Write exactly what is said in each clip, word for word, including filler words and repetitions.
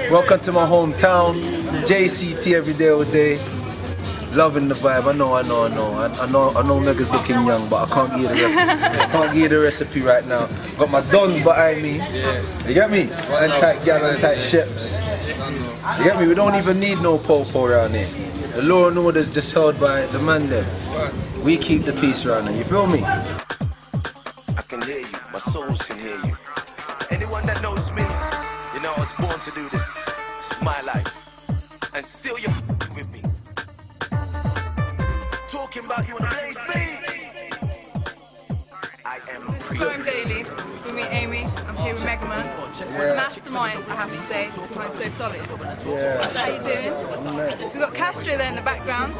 Welcome to my hometown, J C T every day, all day. Loving the vibe. I know, I know, I know. I, I know, I know. Mega's looking young, but I can't give you the recipe. I can't give you the recipe right now. Got my dons behind me. You get me? And tight gal and tight ships. You get me? We don't even need no po-po around here. The law and order's just held by the man there. We keep the peace around here. You feel me? I can hear you. My souls can hear you. Anyone that knows me, you know I was born to do this. This is my life. And still you're with me. Talking about you on the blaze, babe. I am This is Grime Daily with me, Amy. I'm here with Megaman. Yeah. Mastermind, I have to say. I'm so solid. Yeah. How you doing? We've got Castro there in the background.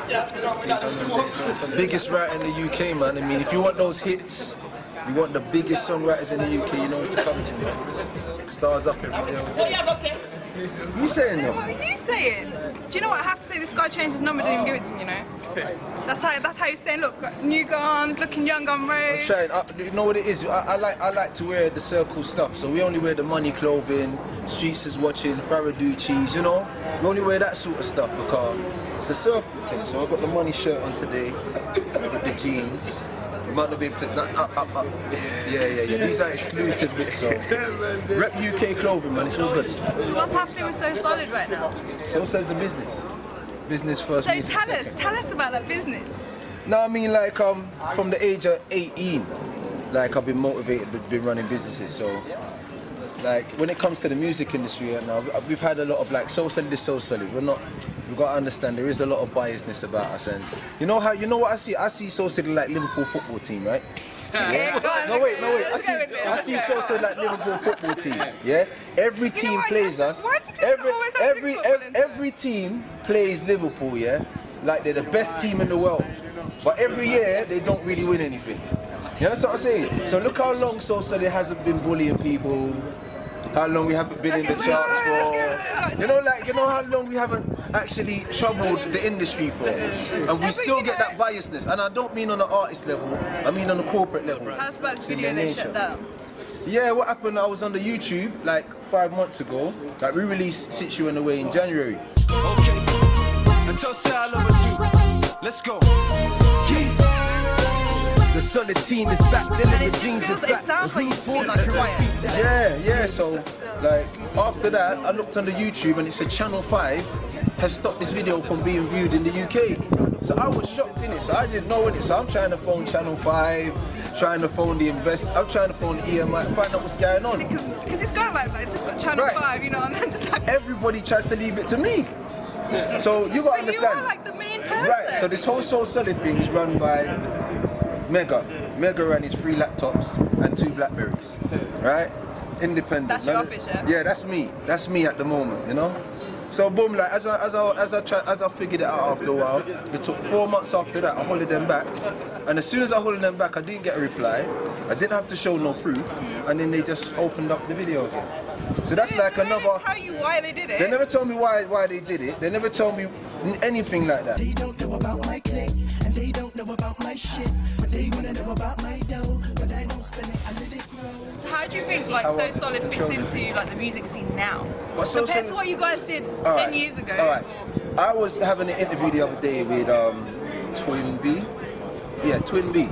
Biggest writer in the U K, man. I mean, if you want those hits, you want the biggest songwriters in the U K, you know what to come to, man. Stars up every day. What you saying though? What are you saying? Do you know what I have to say? This guy changed his number, didn't even give it to me, you know? That's how that's how you're saying, look, got new gums, looking young on road. I'm trying, I, you know what it is? I, I like I like to wear the circle stuff, so we only wear the money clothing, streets is watching, Faraducci's, you know? We only wear that sort of stuff because it's a circle thing. So I've got the money shirt on today with the jeans. You might not be able to, up, up, up. Yeah, yeah, yeah. These are exclusive bits, so. Rep U K clothing, man, it's all good. So what's happening with So Solid right now? So says the business. Business first. So music tell us, second. tell us about that business. No, I mean like um from the age of eighteen, like I've been motivated, but been running businesses. So like when it comes to the music industry right now, we've had a lot of like so solid is so solid. We're not. We've got to understand there is a lot of biasness about us, and you know how you know what I see. I see so solid like Liverpool football team, right? Yeah, go on, No wait, no wait. I let's see, go with this, I let's see go. so solid like Liverpool football team. Yeah, every You know team what, plays yes, us. why do people Every always have to every bring football every, into it? every team plays Liverpool, yeah, like they're the best team in the world. But every year they don't really win anything. You know what I'm saying? So look how long so solid hasn't been bullying people. How long we haven't been in the Okay, charts wait, wait, wait, let's for. go. You know, like you know how long we haven't actually troubled the industry for, and we but still you get know- that biasness. And I don't mean on the artist level. I mean on the corporate level. Tell us about this In video their they shut nature. down. Yeah, what happened? I was on the YouTube like five months ago. Like we released "Sit You in the Way" in January. Okay. Until say I love it too. Let's go. Yeah. The solid team is back. Then And the it just jeans feels, are it back. sounds like you feel like quiet. Yeah, yeah. So like after that, I looked on the YouTube and it said Channel five has stopped this video from being viewed in the U K. So I was shocked in it. So I didn't know it. So I'm trying to phone Channel five, trying to phone the invest. I'm trying to phone E M I, find out what's going on. Because it's got like that, it's just got Channel Right. five, you know, and then just like. Everybody tries to leave it to me. So you got to But you understand. are like the main person. Right. So this whole So Solid thing is run by Mega. Mega ran his three laptops and two Blackberries. Right? Independent. That's your None- office, yeah? Yeah, that's me. That's me at the moment, you know? So boom, like as I as I as I try, as I figured it out after a while, it took four months after that I hollowed them back. And as soon as I hollowed them back, I didn't get a reply. I didn't have to show no proof, and then they just opened up the video again. So that's They- like they another. didn't tell you why they did it. They never told me why why they did it. They never told me n- anything like that. They don't know about my click, and they don't know about my shit. But they wanna know about my dough, but I don't spend it, I let it grow. So how do you think like How So I- Solid fits into like the music scene now? But So Compared to Solid- what you guys did All ten right. years ago. All right. I was having an interview the other day with um, Twin B. Yeah, Twin B.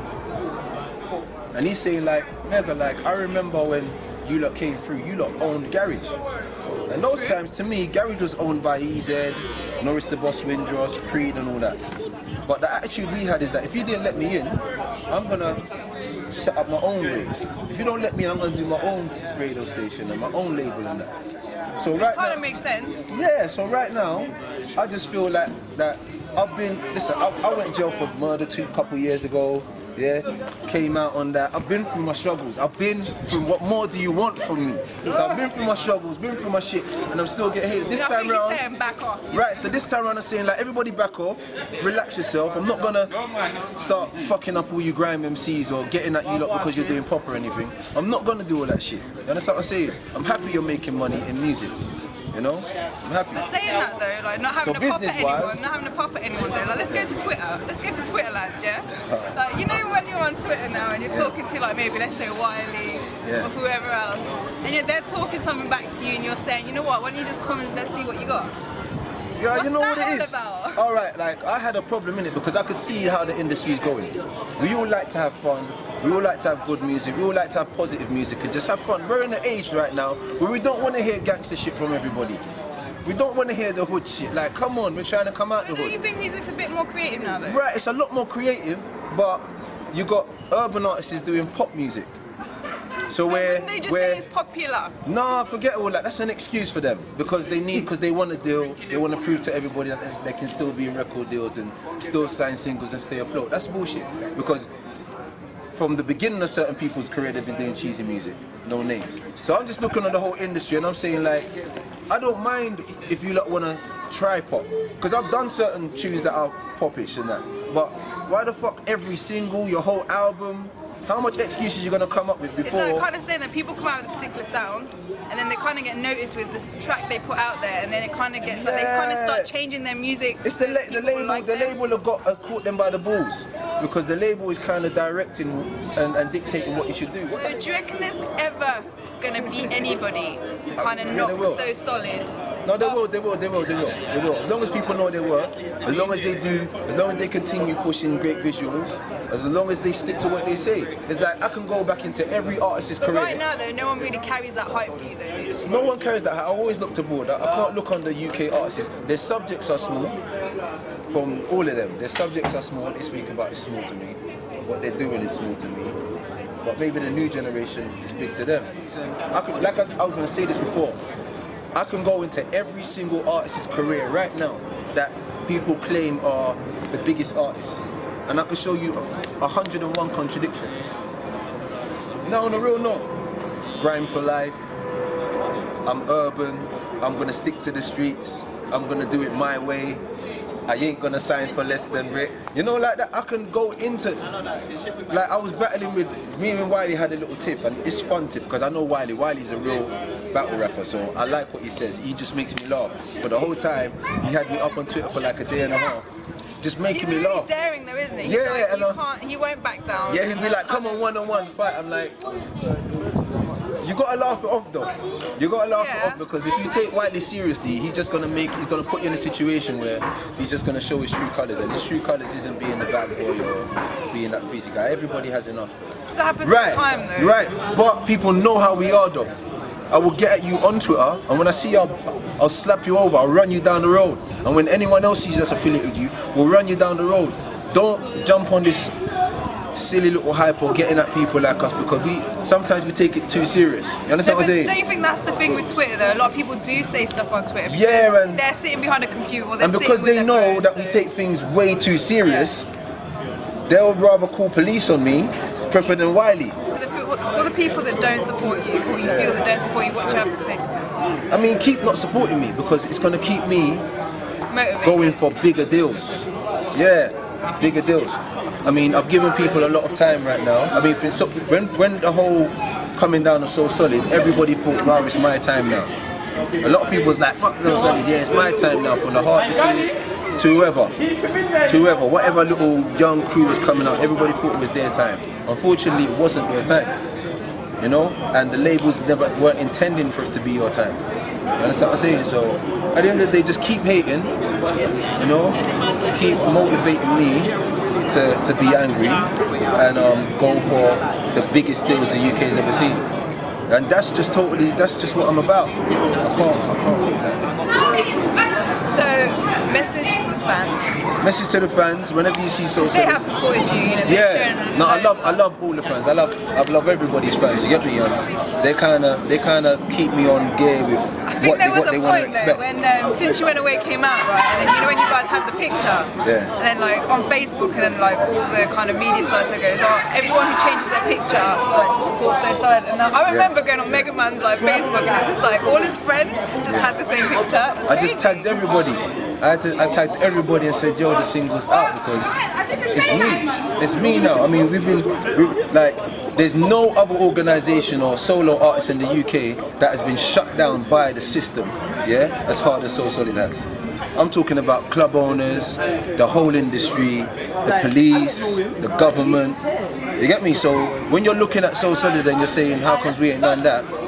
And he's saying like, Mega, like I remember when you lot came through, you lot owned Garage. And those times to me, Garage was owned by E Z, Norris the Boss Windross, Creed and all that. But the attitude we had is that if you didn't let me in, I'm gonna set up my own race. If you don't let me in, I'm gonna do my own radio station and my own label and that. So right Kind now, of makes sense. yeah, so right now, I just feel like that I've been, listen, I, I went jail for murder two couple years ago, yeah, came out on that. I've been through my struggles. I've been through what more do you want from me? So I've been through my struggles, been through my shit, and I'm still getting hated. This I time think you're around, saying back off. right, so this time around I'm saying like everybody back off, relax yourself. I'm not gonna start fucking up all you grime M Cs or getting at you lot because you're doing pop or anything. I'm not gonna do all that shit. You understand what I'm saying? I'm happy you're making money in music. You know? I'm happy. Saying that though, like not having So to pop at business-wise- anyone, not having to pop at anyone though. Like let's go to Twitter. Let's go to Twitter land, yeah? Like you know when you're on Twitter now and you're talking to like maybe let's say Wiley Yeah. or whoever else, And yet they're talking something back to you and you're saying, you know what, why don't you just come and let's see what you got? Yeah, What's you know that what it all is? about? All right, like I had a problem in it because I could see how the industry is going. We all like to have fun. We all like to have good music. We all like to have positive music and just have fun. We're in an age right now where we don't want to hear gangster shit from everybody. We don't want to hear the hood shit. Like, come on, we're trying to come out the Don't hood. you think music's a bit more creative now though? Right, it's a lot more creative, but you got urban artists doing pop music. So where They just where say it's popular. nah, forget all that. That's an excuse for them because they need because they want a deal. They want to prove to everybody that they can still be in record deals and still sign singles and stay afloat. That's bullshit. Because from the beginning of certain people's career, they've been doing cheesy music, no names. So I'm just looking at the whole industry and I'm saying like, I don't mind if you lot want to try pop because I've done certain tunes that are popish and that. But why the fuck every single, your whole album? How much excuses you gonna come up with before? It's like kind of saying that people come out with a particular sound, and then they kind of get noticed with this track they put out there, and then it kind of gets like they kind of start changing their music. It's the, la the label. like the them. label have got uh, caught them by the balls because the label is kind of directing and, and dictating what you should do. So do you reckon there's ever gonna be anybody to kind of Yeah, knock they will. so solid? No, they will, they will, they will, they will, they will. As long as people know their worth, as long as they do, as long as they continue pushing great visuals, as long as they stick to what they say. It's like I can go back into every artist's But career. right now though, no one really carries that hype for you though, do you? No one carries that. I always look to board. I, I can't look on the U K artists. Their subjects are small. From all of them, their subjects are small. They speak about is small to me. What they're doing is small to me. But maybe the new generation is big to them. I could, like I, I was going to say this before. I can go into every single artist's career right now that people claim are the biggest artists, and I can show you a hundred and one contradictions. Now on a real note, grime for life. I'm urban. I'm gonna stick to the streets. I'm gonna do it my way. I ain't gonna sign for less than Rick. You know, like that. I can go into, like I was battling with, me and Wiley had a little tiff, and it's fun tiff because I know Wiley. Wiley's a real battle rapper, so I like what he says. He just makes me laugh. But the whole time, he had me up on Twitter for like a day and a half, just making He's me really laugh. daring though, isn't he? He's Yeah, like, and you I- can't, he won't back down. Yeah, he'd be like, come on, one on one fight. I'm like, you gotta laugh it off though. You gotta laugh it Yeah. off because if you take Wiley seriously, he's just gonna make, he's gonna put you in a situation where he's just gonna show his true colours, and his true colours isn't being the bad boy or being that fizzy guy. Everybody has enough. This happens Right, all the time though. right. But people know how we are though. I will get at you on Twitter, and when I see you, I'll, I'll slap you over. I'll run you down the road, and when anyone else sees that's affiliated with you, we'll run you down the road. Don't jump on this silly little hype or getting at people like us because we sometimes we take it too serious. You understand No, what I'm but saying? don't you think that's the thing with Twitter though? A lot of people do say stuff on Twitter because Yeah, and- they're sitting behind a computer or they're And because sitting they with know their phone, that we so- take things way too serious, they'll rather call police on me, prefer than Wiley. For the, for the people that don't support you, or you feel that don't support you, what do you have to say to them? I mean, keep not supporting me because it's gonna keep me Motivate. going for bigger deals. Yeah, bigger deals. I mean, I've given people a lot of time right now. I mean, so, when when the whole coming down was so solid, everybody thought, wow, it's my time now. A lot of people was like, fuck no solid, yeah, it's my time now. From the Heartlesses to whoever, to whoever, whatever little young crew was coming up, everybody thought it was their time. Unfortunately, it wasn't their time. You know, and the labels never weren't intending for it to be your time. You understand what I'm saying? So at the end of the day, just keep hating, you know, keep motivating me to, to be angry and um, go for the biggest deals the U K's ever seen. And that's just totally, that's just what I'm about. I can't, I can't think that. So, message to the fans. Message to the fans, whenever you see so They have supported you, you know. they've yeah, shown no, I loads love, of I love all the fans. I love, I love everybody's fans. You get me? Um, they kind of, they kind of keep me on gear with I think what there they, was what a they want to point though expect. when um, Since You Went Away came out, right, and then you know when you guys had the picture, Yeah. and then like on Facebook and then like all the kind of media sites that goes, oh, everyone who changes their picture like to support So Solid, and I remember going on Megaman's like Facebook and it was just like all his friends just had the same picture. It was I just crazy. tagged everybody. I, had to, I tagged everybody and said, yo, the single's out because it's me. It's me now. I mean, we've been, we, like, there's no other organisation or solo artist in the U K that has been shut down by the system, yeah, as hard as So Solid has. I'm talking about club owners, the whole industry, the police, the government. You get me? So when you're looking at So Solid and you're saying, how comes we ain't done that?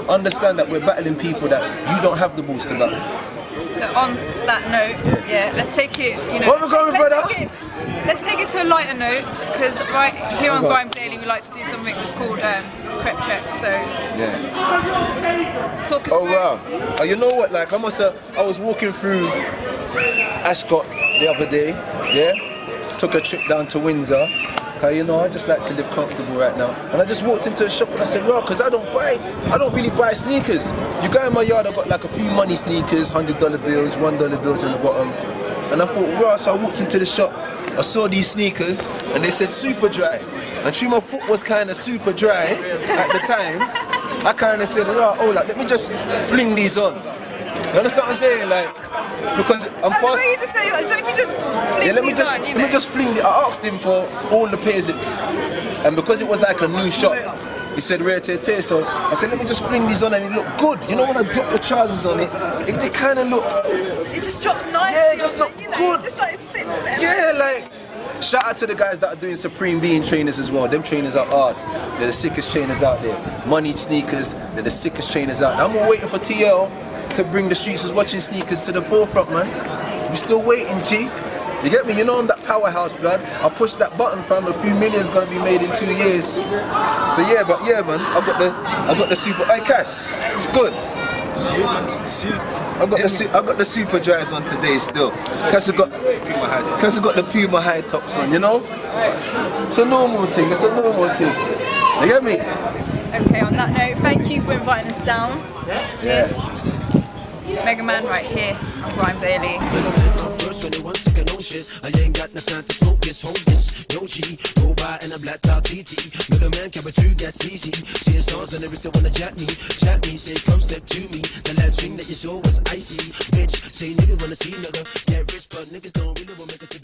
understand that we're battling people that you don't have the balls to battle. So on that note, yeah, let's take it, you know, Where we going, let's, brother? take it, let's take it to a lighter note, because right here on Okay. Grime Daily we like to do something that's called um, prep check, so Yeah. talk us Oh through. wow. Uh, you know what, like I must have, I was walking through Ascot the other day, yeah? Took a trip down to Windsor. Cause you know, I just like to live comfortable right now. And I just walked into a shop and I said, well, cause I don't buy, I don't really buy sneakers. You go in my yard, I got like a few money sneakers, hundred dollar bills, one dollar bills in the bottom. And I thought, well, so I walked into the shop, I saw these sneakers and they said super dry. And through my foot was kind of super dry at the time, I kind of said, well, oh, like, let me just fling these on. You understand what I'm saying? Like, because I'm That's the fast. way you just say, like, let me just fling Yeah, let me these just on, you let me know. just fling it. I asked him for all the pairs, and because it was like a new shop, he said rare tear tear. So I said, let me just fling these on, and it looked good. You know, when I dropped the trousers on it, it they kind of look. It just drops nicely. Yeah, it just on, look you know, good. Just like it sits there. Yeah, like. Shout out to the guys that are doing Supreme Being trainers as well. Them trainers are hard. They're the sickest trainers out there. Money sneakers, they're the sickest trainers out there. I'm all waiting for T L to bring the streets is watching sneakers to the forefront, man. We still waiting, G. You get me? You know I'm that powerhouse, blood. I push that button, fam. A few million's gonna be made in two years. So yeah, but yeah, man. I got the, I got the super. Hey, Cass, it's good. I got the, su I got the super dries on today still. Cass got, Cass got the Puma high tops on. You know, it's a normal thing. It's a normal thing. You get me? Okay, on that note, thank you for inviting us down. Yeah. Megaman right here on Grime Daily. First when they want second own shit, I ain't got no time to smoke this, hold this. No G, go by in a black top T T. Megaman, camera two, that's easy. Seeing stars and they still wanna jack me, jack me. Say come step to me. The last thing that you saw was icy, bitch. Say nigga wanna see nigga get rich, but niggas don't really wanna make a